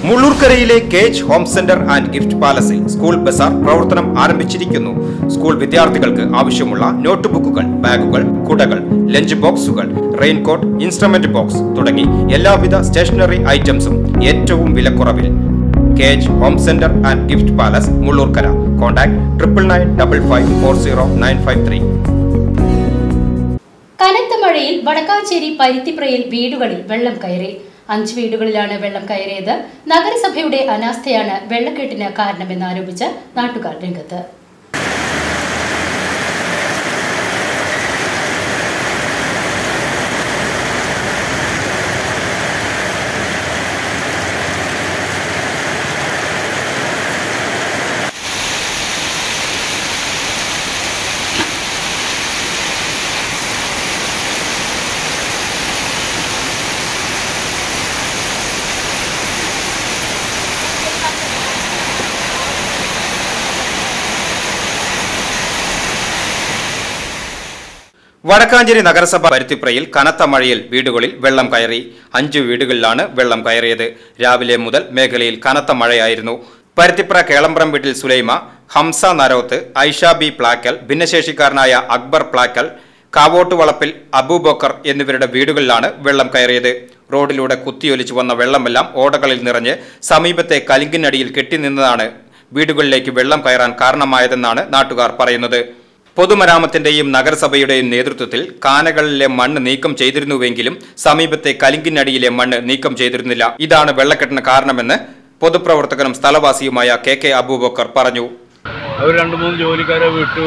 മുള്ളൂർക്കരയിലെ cage home centre and gift പാലസിൽ school bazaar പ്രവർത്തനം ആരംഭിച്ചിരിക്കുന്നു. സ്കൂൾ വിദ്യാർത്ഥികൾക്ക് ആവശ്യമുള്ള നോട്ട് ബുക്കുകൾ, ബാഗുകൾ, കുടകൾ, ലഞ്ച് ബോക്സുകൾ, റെയിൻകോട്ട്, ഇൻസ്ട്രുമെന്റ് ബോക്സ് തുടങ്ങി എല്ലാവിധ സ്റ്റേഷനറി ഐറ്റംസും ഏറ്റവും വിലക്കുറവിൽ. Cage home centre and gift palace, Mullurkara. Contact 9955540953. കനത്ത മഴയിൽ വടക്കാഞ്ചേരി പരുത്തിപ്രയിൽ വീടുകളിൽ വെള്ളം കയറി. 5 വീടുകളിലാണ് വെള്ളം കയറിയത്. നഗരസഭയുടെ അനാസ്ഥയാണ് വെള്ളക്കെട്ടിന് കാരണമെന്നാരോപിച്ച് നാട്ടുകാർ രംഗത്ത്. വടക്കാഞ്ചേരി നഗരസഭ പരുത്തിപ്രയിൽ കനത്ത മഴയിൽ വീടുകളിൽ വെള്ളം കയറി. 5 വീടുകളിലാണ് വെള്ളം കയറിയത്. രാവിലെ മുതൽ മേഖലയിൽ കനത്ത മഴയായിരുന്നു. പരുത്തിപ്ര കേളമ്പ്രം വീട്ടിൽ സുലൈമ, ഹംസ നരോത്ത്, ഐഷ ബി പ്ലാക്കൽ, ഭിന്നശേഷിക്കാരനായ അക്ബർ പ്ലാക്കൽ, കാവോട്ടുവളപ്പിൽ അബൂബക്കർ എന്നിവരുടെ വീടുകളിലാണ് വെള്ളം കയറിയത്. റോഡിലൂടെ കുത്തിയൊലിച്ചു വന്ന വെള്ളമെല്ലാം ഓടകളിൽ നിറഞ്ഞ് സമീപത്തെ കലിങ്കിനടിയിൽ കെട്ടിനിന്നതാണ് വീടുകളിലേക്ക് വെള്ളം കയറാൻ കാരണമായതെന്നാണ് നാട്ടുകാർ പറയുന്നത്. പൊതുമരാമത്തിന്റെയും നഗരസഭയുടെയും നേതൃത്വത്തിൽ കാനകളിലെ മണ്ണ് നീക്കം ചെയ്തിരുന്നുവെങ്കിലും സമീപത്തെ കലിങ്കിനടിയിലെ മണ്ണ് നീക്കം ചെയ്തിരുന്നില്ല. ഇതാണ് വെള്ളക്കെട്ടിന് കാരണമെന്ന് പൊതുപ്രവർത്തകനും സ്ഥലവാസിയുമായ കെ അബൂബക്കർ പറഞ്ഞു. അവർ 2-3 ജോലിക്കാരെ വിട്ടു.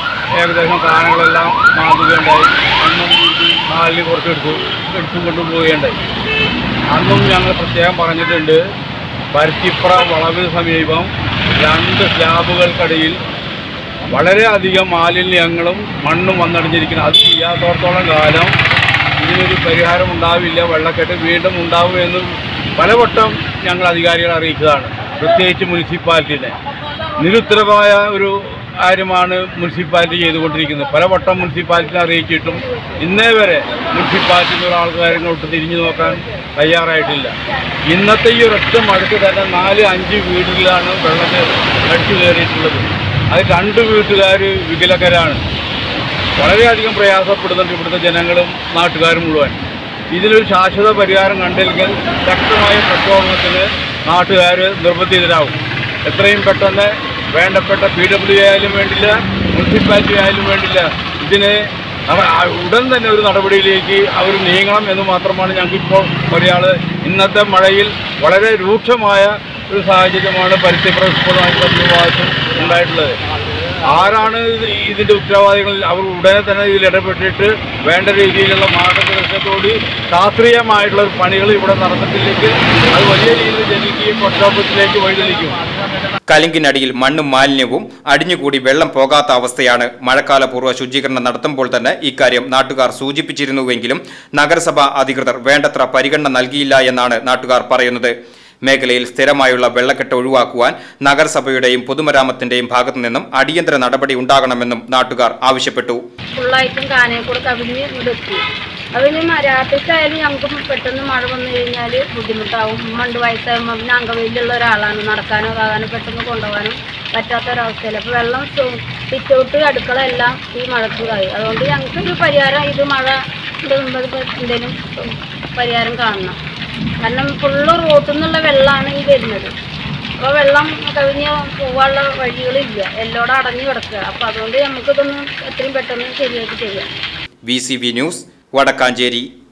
ഏകദേശം കാനകളെല്ലാം മാതുകയുണ്ടായി. അന്നും നാലിന് കുറച്ച് എടുത്തും കൊണ്ടുപോവുകയുണ്ടായി. അന്നും ഞങ്ങൾ പ്രത്യേകം പറഞ്ഞിട്ടുണ്ട്, പരുത്തിപ്ര വളവിന് സമീപം 2 സ്ലാബുകൾക്കിടയിൽ വളരെയധികം മാലിന്യങ്ങളും മണ്ണും വന്നടിഞ്ഞിരിക്കുന്നു. അത് ചെയ്യാത്തോടത്തോളം കാലം ഇതിനൊരു പരിഹാരം ഉണ്ടാവില്ല, വെള്ളക്കെട്ട് വീണ്ടും ഉണ്ടാവുമെന്ന് പലവട്ടം ഞങ്ങൾ അധികാരികളെ അറിയിച്ചതാണ്. പ്രത്യേകിച്ച് മുനിസിപ്പാലിറ്റിനെ നിരുത്തരമായ ഒരു കാര്യമാണ് മുനിസിപ്പാലിറ്റി ചെയ്തുകൊണ്ടിരിക്കുന്നത്. പലവട്ടം മുനിസിപ്പാലിറ്റിനെ അറിയിച്ചിട്ടും ഇന്നേ വരെ മുനിസിപ്പാലിറ്റിയിൽ ആൾക്കാരിങ്ങോട്ട് തിരിഞ്ഞു നോക്കാൻ തയ്യാറായിട്ടില്ല. ഇന്നത്തെ ഈ ഒരൊറ്റ മഴയ്ക്ക് തന്നെ 4-5 വീടുകളിലാണ് വെള്ളത്തിൽ അടിച്ചു കയറിയിട്ടുള്ളത്. അത് 2 വീട്ടുകാർ വികലകരാണ്. വളരെയധികം പ്രയാസപ്പെടുന്നുണ്ട് ഇവിടുത്തെ ജനങ്ങളും നാട്ടുകാരും മുഴുവൻ. ഇതിനൊരു ശാശ്വത പരിഹാരം കണ്ടില്ലെങ്കിൽ ശക്തമായ പ്രക്ഷോഭത്തിന് നാട്ടുകാർ നിർബന്ധിതരാകും. എത്രയും പെട്ടെന്ന് വേണ്ടപ്പെട്ട PWA ആയാലും വേണ്ടില്ല, മുനിസിപ്പാലിറ്റി ആയാലും വേണ്ടില്ല, ഇതിന് ഉടൻ തന്നെ ഒരു നടപടിയിലേക്ക് അവർ നീങ്ങണം എന്ന് മാത്രമാണ് ഞങ്ങൾക്കിപ്പോൾ പറയാനുള്ളത്. ഇന്നത്തെ മഴയിൽ വളരെ രൂക്ഷമായ ഒരു സാഹചര്യമാണ് പരുത്തിപ്ര സ്കൂളുമായി ബന്ധുവായിട്ടും ഉണ്ടായിട്ടുള്ളത്. ആരാണ് ഇതിൻ്റെ ഉത്തരവാദികൾ? അവർ ഉടനെ തന്നെ ഇതിൽ ഇടപെട്ടിട്ട് വേണ്ട രീതിയിലുള്ള മാർഗദർശനത്തോട് ശാസ്ത്രീയമായിട്ടുള്ള പണികൾ ഇവിടെ നടന്നിട്ടില്ലെങ്കിൽ അത് വലിയ രീതിയിൽ ജനിക്കുകയും പ്രക്ഷോഭത്തിലേക്ക് വഴിതെളിക്കും. കലിങ്കിനടിയിൽ മണ്ണും മാലിന്യവും അടിഞ്ഞുകൂടി വെള്ളം പോകാത്ത അവസ്ഥയാണ്. മഴക്കാലപൂർവ്വ ശുചീകരണം നടത്തുമ്പോൾ തന്നെ ഇക്കാര്യം നാട്ടുകാർ സൂചിപ്പിച്ചിരുന്നുവെങ്കിലും നഗരസഭ അധികൃതർ വേണ്ടത്ര പരിഗണന നൽകിയില്ല എന്നാണ് നാട്ടുകാർ പറയുന്നത്. മേഖലയിൽ സ്ഥിരമായുള്ള വെള്ളക്കെട്ട് ഒഴിവാക്കുവാൻ നഗരസഭയുടെയും പൊതുമരാമത്തിന്റെയും ഭാഗത്തു നിന്നും അടിയന്തര നടപടി ഉണ്ടാകണമെന്നും നാട്ടുകാർ ആവശ്യപ്പെട്ടു. ഫുള്ളായിട്ടും കാനേക്കൂടെ കവിഞ്ഞ് ഇവിടെത്തി. അതിന് രാത്രിക്കായാലും ഞങ്ങൾക്ക് പെട്ടെന്ന് മഴ വന്നു കഴിഞ്ഞാൽ ബുദ്ധിമുട്ടാവും. 2 വയസ്സാകുമ്പോൾ പിന്നെ അംഗവൈയിലുള്ള ഒരാളാണ്. നടക്കാനോ കാകാനോ പെട്ടെന്ന് കൊണ്ടുപോകാനും പറ്റാത്തൊരവസ്ഥയിൽ. അപ്പോൾ വെള്ളം സിറ്റൗട്ട് അടുക്കള എല്ലാം ഈ മഴക്കായി. അതുകൊണ്ട് ഞങ്ങൾക്കൊരു പരിഹാരം, ഇത് മഴ എന്തെങ്കിലും പരിഹാരം കാണണം. കാരണം ഫുള്ള് റോട്ടിൽ നിന്നുള്ള വെള്ളമാണ് ഈ വരുന്നത്. അപ്പോൾ വെള്ളം കവിഞ്ഞ് പോകാനുള്ള വഴികളില്ല, എല്ലോടെ അടഞ്ഞു കിടക്കുക. അപ്പോൾ അതുകൊണ്ട് നമുക്കിതൊന്ന് എത്രയും പെട്ടെന്ന് ശരിയായിട്ട് ചെയ്യാം. VCV news, Vadakkanchery.